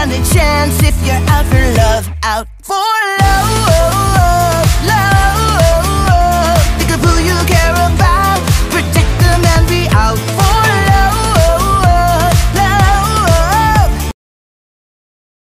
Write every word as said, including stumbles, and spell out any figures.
stand a chance if you're out for love, out for